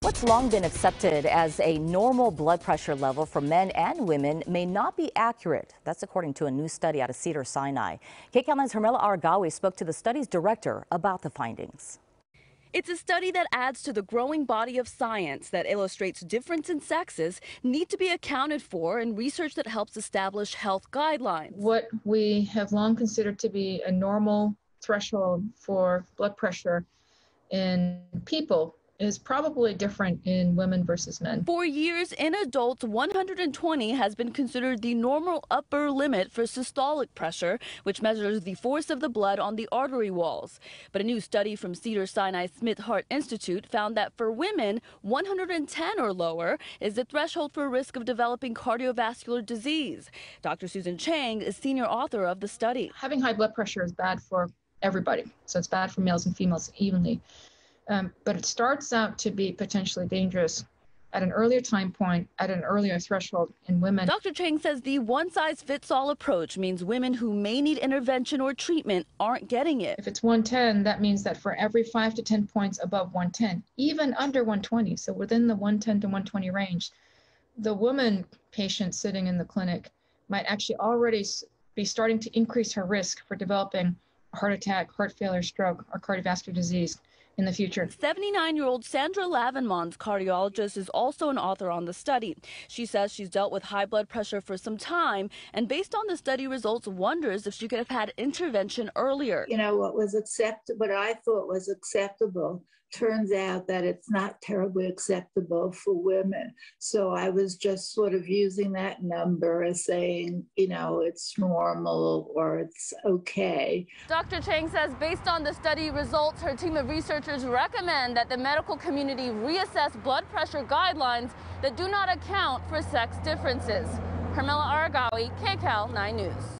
What's long been accepted as a normal blood pressure level for men and women may not be accurate. That's according to a new study out of Cedars-Sinai. KCAL 9's Hermela Aragawi spoke to the study's director about the findings. It's a study that adds to the growing body of science that illustrates difference in sexes need to be accounted for in research that helps establish health guidelines. What we have long considered to be a normal threshold for blood pressure in people is probably different in women versus men. For years, in adults, 120 has been considered the normal upper limit for systolic pressure, which measures the force of the blood on the artery walls. But a new study from Cedars-Sinai Smith Heart Institute found that for women, 110 or lower is the threshold for risk of developing cardiovascular disease. Dr. Susan Chang is senior author of the study. Having high blood pressure is bad for everybody, so it's bad for males and females evenly. But it starts out to be potentially dangerous at an earlier time point, at an earlier threshold in women. Dr. Chang says the one-size-fits-all approach means women who may need intervention or treatment aren't getting it. If it's 110, that means that for every 5 to 10 points above 110, even under 120, so within the 110 to 120 range, the woman patient sitting in the clinic might actually already be starting to increase her risk for developing a heart attack, heart failure, stroke, or cardiovascular disease in the future. 79-year-old Sandra Lavenmons, cardiologist, is also an author on the study. She says she's dealt with high blood pressure for some time, and based on the study results, wonders if she could have had intervention earlier. You know, what I thought was acceptable turns out that it's not terribly acceptable for women. So I was just sort of using that number as saying, you know, it's normal or it's okay. Dr. Chang says based on the study results, her team of researchers recommend that the medical community reassess blood pressure guidelines that do not account for sex differences. Hermela Aragawi, KCAL 9 News.